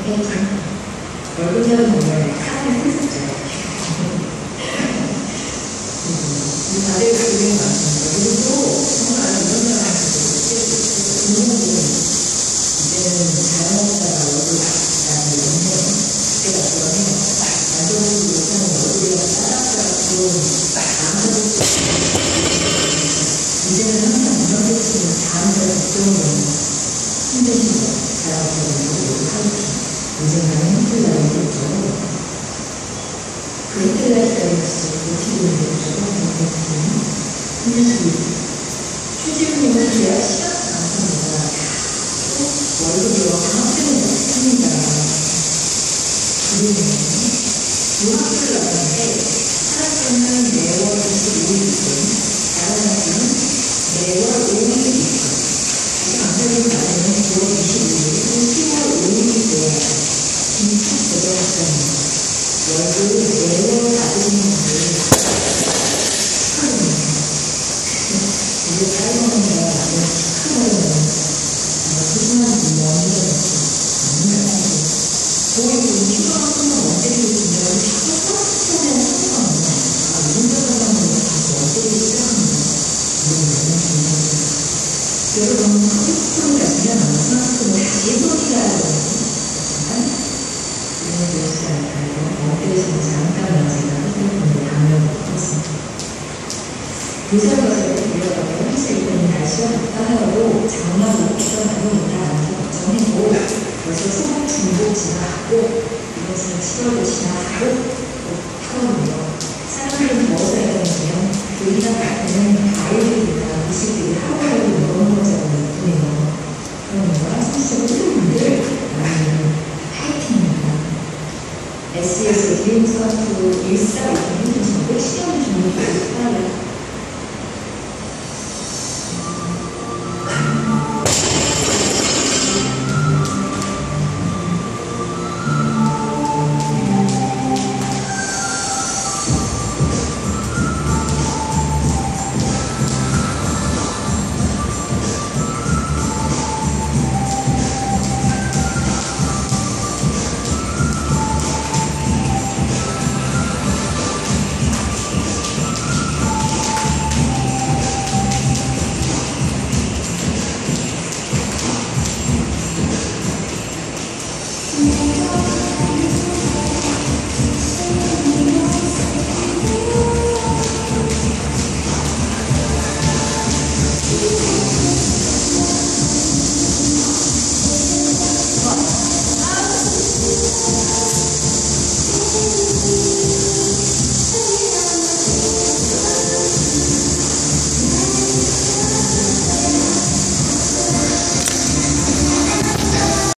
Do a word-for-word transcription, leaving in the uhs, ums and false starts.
월급제로 보면 사람이 생겼죠. 다들 그게 맞습니다. 그리고 정말 이런 사람들이 이제는 자영업자가 월급이라는 건데 제가 그러면 만족하지 못하는 월급이랑 따라가고 아무도 이제는 항상 이런 것들은 다음날 걱정을 힘드시죠. 자영업자분들이 하루키 언젠가는 힘들다고 했죠. 그 힘들다 했다는 것이 어떻게 되는 힘들지. 휴직금은 계약 시간 않습니다. 월급이와 방학금은 없습니다. 그리고 유학을 나가는데 하나쯤은 매월 이십오 일이고 다른 학교는 매월 오 일이고 강사님 나는 구월 이십오 일, 시월 오 일이 돼야 진짜 제대로했습니다. 월급을 매월 받으시는 분들이 축하드립니다. 이제 짧은데 나는 축하드리는 소중한 분명히 거의 그 휴가하는 원대리를 주면 자꾸 플러스점에 상관없는 아, 운전하는 다시 원대리 시작합니다. 여러분 커피코를 가시면 플러스점을 다시 해보셔야 되지만 이런 것이 아니라 원대리에서 잠깐만 제가 해드리는데 당연히 없었습니다. 도시락에서 들려가면 할수 있는 날씨가 덥다하여도 장마로 비가 많이 온다라는 걱정해도 벌써 초복, 중복 지나가고 이것은 칠월도 지나가고 하거든요. 사람들은 더워서 해야되는데요. 여기다 가면 가을이니까 음식들이 하루하루 먹은 것처럼 예쁘네요. 그러니까 사실 모든 분들 많이 파이팅입니다. 에스이에스 드림스와프 일사오일